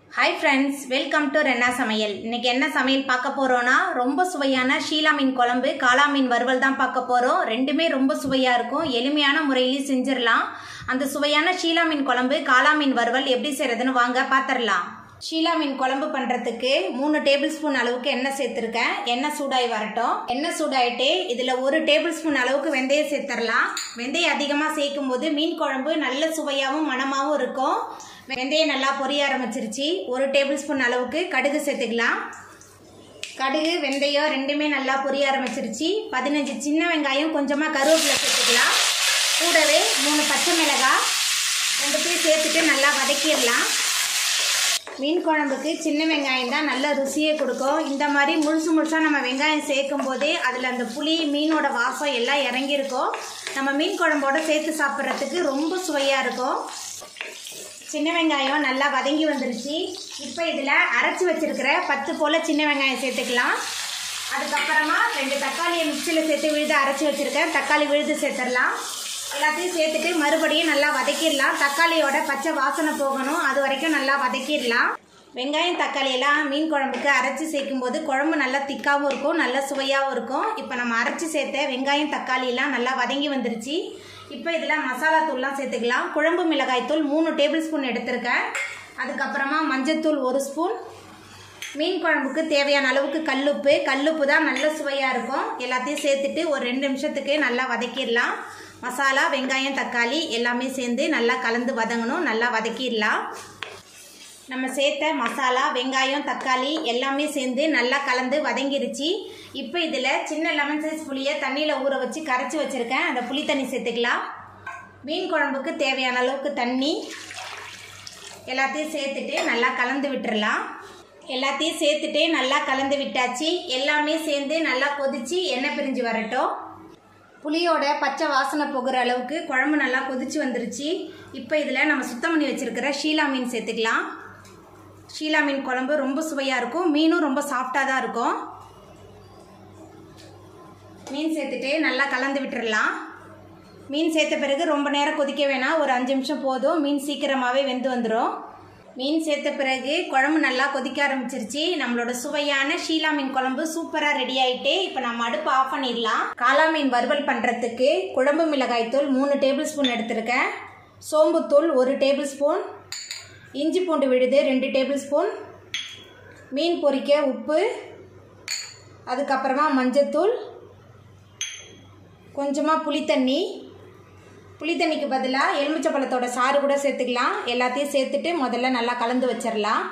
Hi friends, welcome to Renna Samayal. இன்னைக்கு என்ன சமையல் பார்க்க போறோம்னா ரொம்ப சுவையான ஷீலா மீன் குழம்பு, காளா மீன் வறுவல் தான் பார்க்க போறோம். ரெண்டுமே ரொம்ப சுவையா இருக்கும். எளிமையான முறையில் செஞ்சிரலாம். அந்த சுவையான ஷீலா மீன் குழம்பு, காளா மீன் வறுவல் எப்படி செய்யறதுன்னு வாங்க பாத்திரலாம். ஷீலா மீன் குழம்பு பண்றதுக்கு 3 டேபிள் ஸ்பூன் அளவுக்கு எண்ணெய் சேர்த்திருக்கேன். எண்ணெய் சூடாய் வரட்டும். எண்ணெய் சூடாயிட்டு இதுல 1 டேபிள் ஸ்பூன் அளவுக்கு வெந்தயம் சேர்த்திரலாம். வெந்தயம் அதிகமா சேர்க்கும் போது மீன் குழம்பு நல்ல சுவையாவும் மணமாவும் இருக்கும். வெந்தயம் நல்லா பொரிய ஆரம்பிச்சிருச்சு. 1 டேபிள் ஸ்பூன் அளவுக்கு கடுகு சேர்த்துக்கலாம். கடுகு வெந்தயம் ரெண்டுமே நல்லா பொரிய ஆரம்பிச்சிருச்சு. 15 சின்ன வெங்காயம் கொஞ்சமாக கருவேப்பிலை சேர்த்துக்கலாம். கூடவே 3 பச்சை மிளகாய் ரெண்டுத்தையும் சேர்த்துட்டு நல்லா வதக்கிடலாம். மீன் குழம்புக்கு சின்ன வெங்காயம் தான் நல்ல ருசியை கொடுக்கும். இந்த மாதிரி முழுசாக நம்ம வெங்காயம் சேர்க்கும் போதே அதில் அந்த புளி மீனோட வாசம் எல்லாம் இறங்கியிருக்கும். நம்ம மீன் குழம்போட சேர்த்து சாப்பிட்றதுக்கு ரொம்ப சுவையாக இருக்கும். சின்ன வெங்காயம் நல்லா வதங்கி வந்துருச்சு. இப்போ இதில் அரைச்சி வச்சிருக்கிற 10 போல் சின்ன வெங்காயம் சேர்த்துக்கலாம். அதுக்கப்புறமா 2 தக்காளியை மிக்சியில் சேர்த்து விழுது அரைச்சி வச்சுருக்கேன். தக்காளி விழுது சேர்த்துடலாம். எல்லாத்தையும் சேர்த்துட்டு மறுபடியும் நல்லா வதக்கிடலாம். தக்காளியோட பச்சை வாசனை போகணும், அது வரைக்கும் நல்லா வதக்கிடலாம். வெங்காயம் தக்காளி எல்லாம் மீன் குழம்புக்கு அரைச்சி சேர்க்கும் போது குழம்பு நல்லா திக்காகவும் இருக்கும், நல்ல சுவையாகவும் இருக்கும். இப்போ நம்ம அரைச்சி சேர்த்த வெங்காயம் தக்காளி எல்லாம் நல்லா வதங்கி வந்துருச்சு. இப்போ இதில் மசாலா தூள்லாம் சேர்த்துக்கலாம். குழம்பு மிளகாய் தூள் 3 டேபிள் ஸ்பூன் எடுத்திருக்கேன். அதுக்கப்புறமா மஞ்சத்தூள் 1 ஸ்பூன். மீன் குழம்புக்கு தேவையான அளவுக்கு கல்லுப்பு தான் நல்ல சுவையாக இருக்கும். எல்லாத்தையும் சேர்த்துட்டு ஒரு 2 நிமிஷத்துக்கு நல்லா வதக்கிடலாம். மசாலா வெங்காயம் தக்காளி எல்லாமே சேர்ந்து நல்லா கலந்து வதங்கணும். நல்லா வதக்கிடலாம். நம்ம சேர்த்த மசாலா வெங்காயம் தக்காளி எல்லாமே சேர்ந்து நல்லா கலந்து வதங்கிருச்சு. இப்போ இதில் சின்ன லெமன் சைஸ் புளியை தண்ணியில் ஊற வச்சு கரைச்சி வச்சுருக்கேன். அந்த புளி தண்ணி சேர்த்துக்கலாம். மீன் குழம்புக்கு தேவையான அளவுக்கு தண்ணி எல்லாத்தையும் சேர்த்துட்டு நல்லா கலந்து விட்டுறலாம். எல்லாத்தையும் சேர்த்துட்டு நல்லா கலந்து விட்டாச்சு. எல்லாமே சேர்ந்து நல்லா கொதிச்சு எண்ணெய் பிரிஞ்சு வரட்டும். புளியோட பச்சை வாசனை போகிற அளவுக்கு குழம்பு நல்லா கொதிச்சு வந்துருச்சு. இப்போ இதில் நம்ம சுத்தம் பண்ணி வச்சுருக்கிற ஷீலா மீன் சேர்த்துக்கலாம். ஷீலா மீன் குழம்பு ரொம்ப சுவையாக இருக்கும். மீனும் ரொம்ப சாஃப்டாக தான் இருக்கும். மீன் சேர்த்துட்டு நல்லா கலந்து விட்டுறலாம். மீன் சேர்த்த பிறகு ரொம்ப நேரம் கொதிக்க வேணாம், ஒரு 5 நிமிஷம் போதும். மீன் சீக்கிரமாகவே வெந்து வந்துடும். மீன் சேர்த்த பிறகு குழம்பு நல்லா கொதிக்க ஆரம்பிச்சிருச்சு. நம்மளோட சுவையான ஷீலா மீன் குழம்பு சூப்பராக ரெடி ஆகிட்டு இப்போ நம்ம அடுப்பு ஆஃப் பண்ணிடலாம். காளா மீன் வறுவல் பண்ணுறதுக்கு குழம்பு மிளகாய் தூள் 3 டேபிள் ஸ்பூன் எடுத்திருக்கேன். சோம்புத்தூள் 1 டேபிள் ஸ்பூன். இஞ்சி பூண்டு விழுது 2 டேபிள் ஸ்பூன். மீன் பொரிக்க உப்பு, அதுக்கப்புறமா மஞ்சத்தூள், கொஞ்சமாக புளித்தண்ணிக்கு பதிலாக எலுமிச்சப்பழத்தோட சாறு கூட சேர்த்துக்கலாம். எல்லாத்தையும் சேர்த்துட்டு முதல்ல நல்லா கலந்து வச்சிடலாம்.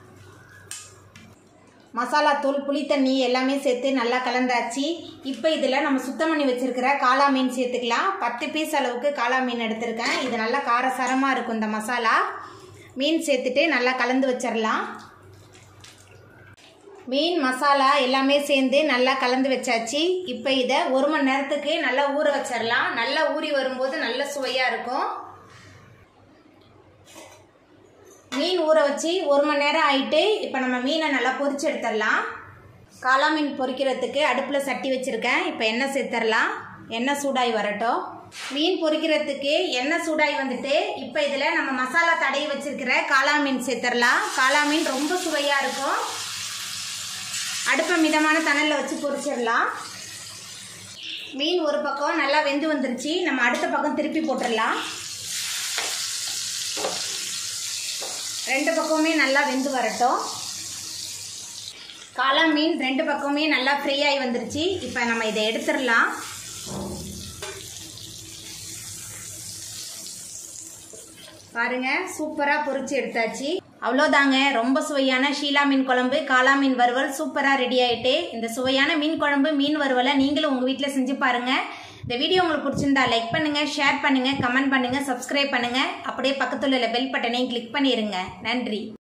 மசாலா தூள் புளித்தண்ணி எல்லாமே சேர்த்து நல்லா கலந்தாச்சு. இப்போ இதில் நம்ம சுத்தம் பண்ணி வச்சுருக்கிற காளா மீன் சேர்த்துக்கலாம். 10 பீஸ் அளவுக்கு காளா மீன் எடுத்திருக்கேன். இது நல்லா காரசாரமாக இருக்கும் இந்த மசாலா. மீன் சேர்த்துட்டு நல்லா கலந்து வச்சிடலாம். மீன் மசாலா எல்லாமே சேர்ந்து நல்லா கலந்து வச்சாச்சு. இப்போ இதை 1 மணி நேரத்துக்கு நல்லா ஊற வச்சிடலாம். நல்லா ஊறி வரும்போது நல்ல சுவையாக இருக்கும். மீன் ஊற வச்சு 1 மணி நேரம் ஆயிட்டு இப்போ நம்ம மீனை நல்லா பொரிச்சு எடுத்துடலாம். காளா மீன் பொரிக்கிறதுக்கு அடுப்பில் சட்டி வச்சுருக்கேன். இப்போ எண்ணெய் சேர்த்துடலாம். எண்ணெய் சூடாகி வரட்டும். மீன் பொரிக்கிறதுக்கு எண்ணெய் சூடாகி வந்துட்டு இப்போ இதில் நம்ம மசாலா தடவி வச்சிருக்கிற காளா மீன் சேர்த்துடலாம். காளா மீன் ரொம்ப சுவையாக இருக்கும். அடுப்பை மிதமான தணலில் வச்சு பொரிச்சிடலாம். மீன் ஒரு பக்கம் நல்லா வெந்து வந்துருச்சு. நம்ம அடுத்த பக்கம் திருப்பி போட்டுடலாம். 2 பக்கமுமே நல்லா வெந்து வரட்டும். காளா மீன் 2 பக்கமுமே நல்லா ஃப்ரை ஆகி வந்துருச்சு. இப்போ நம்ம இதை எடுத்துடலாம். பாருங்க, சூப்பராக பொரிச்சு எடுத்தாச்சு. அவ்வளோதாங்க, ரொம்ப சுவையான ஷீலா மீன் குழம்பு காளா மீன் வறுவல் சூப்பராக ரெடி ஆகிட்டு. இந்த சுவையான மீன் குழம்பு மீன் வறுவலை நீங்களும் உங்கள் வீட்டில் செஞ்சு பாருங்கள். இந்த வீடியோ உங்களுக்கு பிடிச்சிருந்தா லைக் பண்ணுங்கள், ஷேர் பண்ணுங்கள், கமெண்ட் பண்ணுங்கள், சப்ஸ்கிரைப் பண்ணுங்கள். அப்படியே பக்கத்தில் உள்ள பெல் பட்டனையும் கிளிக் பண்ணிடுங்க. நன்றி.